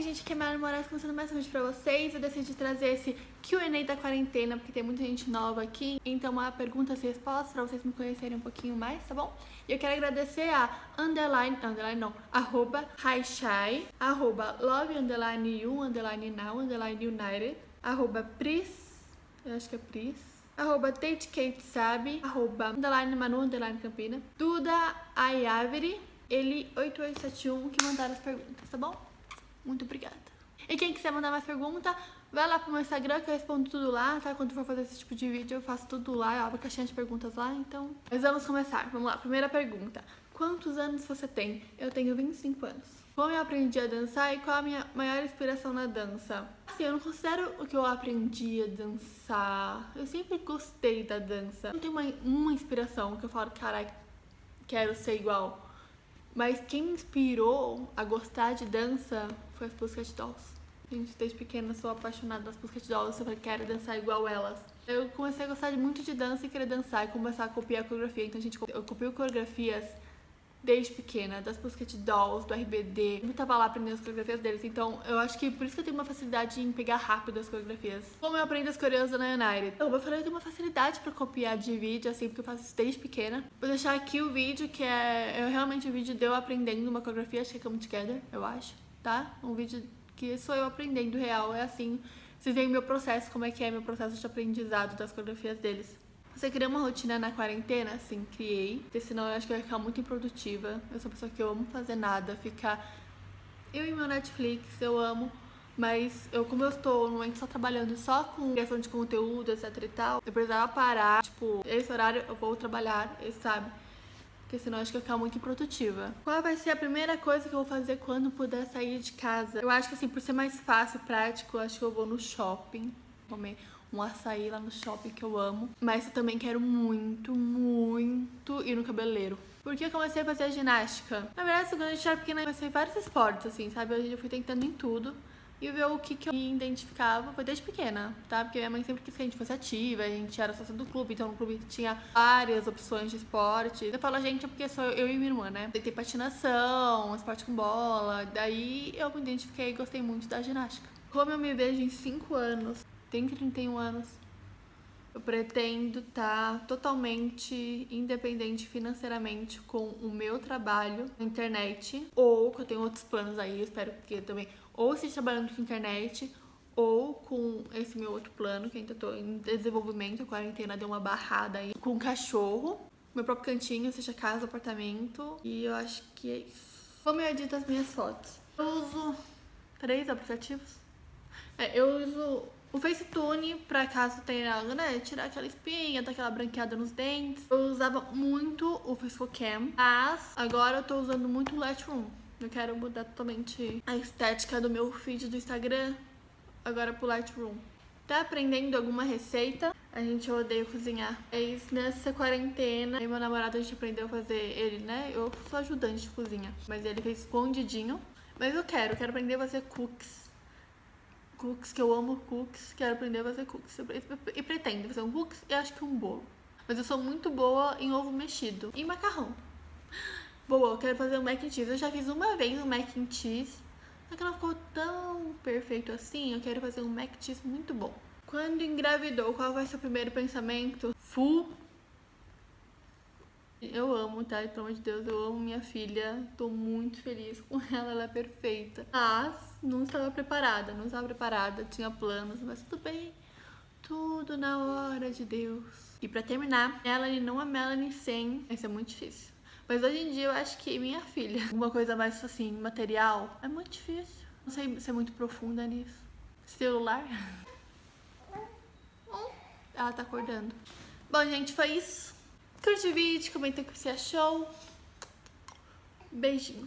gente, aqui é Mayara Moraes começando mais um vídeo pra vocês. Eu decidi trazer esse Q&A da quarentena, porque tem muita gente nova aqui. Então, uma perguntas e respostas pra vocês me conhecerem um pouquinho mais, tá bom? E eu quero agradecer a @HiShy, @love_you_now_united, @Pris, eu acho que é Pris, @TateKateSabe, _Manu_Campina, Duda Ayaveri, ele 8871 que mandaram as perguntas, tá bom? Muito obrigada. E quem quiser mandar mais pergunta, vai lá pro meu Instagram que eu respondo tudo lá, tá? Quando for fazer esse tipo de vídeo eu faço tudo lá, eu abro caixinha de perguntas lá, então... Mas vamos começar, vamos lá. Primeira pergunta. Quantos anos você tem? Eu tenho 25 anos. Como eu aprendi a dançar e qual a minha maior inspiração na dança? Assim, eu não considero o que eu aprendi a dançar. Eu sempre gostei da dança. Não tenho uma inspiração que eu falo, caralho, quero ser igual. Mas quem me inspirou a gostar de dança foi as Pussycat Dolls. Gente, desde pequena sou apaixonada das Pussycat Dolls, eu falei, quero dançar igual elas. Eu comecei a gostar muito de dança e querer dançar e começar a copiar a coreografia. Então, gente, eu copio coreografias desde pequena, das Pussycat Dolls, do RBD. Eu tava lá aprendendo as coreografias deles, então eu acho que por isso que eu tenho uma facilidade em pegar rápido as coreografias. Como eu aprendo as coreografias da United? Eu falei, eu tenho uma facilidade pra copiar de vídeo, assim, porque eu faço isso desde pequena. Vou deixar aqui o vídeo, que é realmente o vídeo de eu aprendendo uma coreografia, acho que é Come Together, eu acho, tá? Um vídeo que sou eu aprendendo real, é assim. Vocês veem meu processo, como é que é meu processo de aprendizado das coreografias deles. Você criou uma rotina na quarentena? Sim, criei. Porque senão eu acho que eu ia ficar muito improdutiva. Eu sou uma pessoa que eu amo fazer nada, ficar... Eu e meu Netflix, eu amo. Mas como eu estou no momento só trabalhando só com criação de conteúdo, etc e tal, eu precisava parar. Tipo, esse horário eu vou trabalhar, sabe? Porque senão eu acho que eu ia ficar muito improdutiva. Qual vai ser a primeira coisa que eu vou fazer quando puder sair de casa? Eu acho que assim, por ser mais fácil, prático, eu acho que eu vou no shopping comer um açaí lá no shopping que eu amo. Mas eu também quero muito ir no cabeleireiro. Porque eu comecei a fazer a ginástica. Na verdade, quando a gente era pequena, eu comecei vários esportes, assim, sabe? Eu fui tentando em tudo. E ver o que eu me identificava foi desde pequena, tá? Porque minha mãe sempre quis que a gente fosse ativa, a gente era sócia do clube, então no clube tinha várias opções de esporte. Eu falo, gente, é porque sou eu e minha irmã, né? Tentei patinação, esporte com bola, daí eu me identifiquei e gostei muito da ginástica. Como eu me vejo em 5 anos, tenho 31 anos, eu pretendo estar totalmente independente financeiramente com o meu trabalho na internet, ou que eu tenho outros planos aí, eu espero que eu também, ou seja trabalhando com internet, ou com esse meu outro plano, que ainda tô em desenvolvimento, a quarentena deu uma barrada aí, com um cachorro, meu próprio cantinho, seja casa, apartamento, e eu acho que é isso. Como eu edito as minhas fotos? Eu uso 3 aplicativos. Eu uso o Facetune, pra caso tenha, né, tirar aquela espinha, dar aquela branqueada nos dentes. Eu usava muito o Facecam, mas agora eu tô usando muito o Lightroom. Eu quero mudar totalmente a estética do meu feed do Instagram, agora pro Lightroom. Tá aprendendo alguma receita? A gente odeia cozinhar. Nessa quarentena, meu namorado, a gente aprendeu a fazer ele, né? Eu sou ajudante de cozinha, mas ele fez escondidinho. Mas eu quero aprender a fazer cookies, que eu amo cookies, quero aprender a fazer cookies. E pretendo fazer um cookies e acho que um bolo. Mas eu sou muito boa em ovo mexido e macarrão. Boa, eu quero fazer um mac and cheese. Eu já fiz uma vez um mac and cheese, só que não ficou tão perfeito assim. Eu quero fazer um mac and cheese muito bom. Quando engravidou, qual vai ser o primeiro pensamento? Eu amo, tá? Pelo amor de Deus, eu amo minha filha. Tô muito feliz com ela é perfeita. Mas não estava preparada, tinha planos, mas tudo bem. Tudo na hora de Deus. E pra terminar, Melanie, não a Melanie sem. Isso é muito difícil. Mas hoje em dia eu acho que minha filha, alguma coisa mais assim, material, é muito difícil. Não sei ser muito profunda nisso. Celular. Ela tá acordando. Bom, gente, foi isso. Curte o vídeo, comenta o que você achou. Beijinho.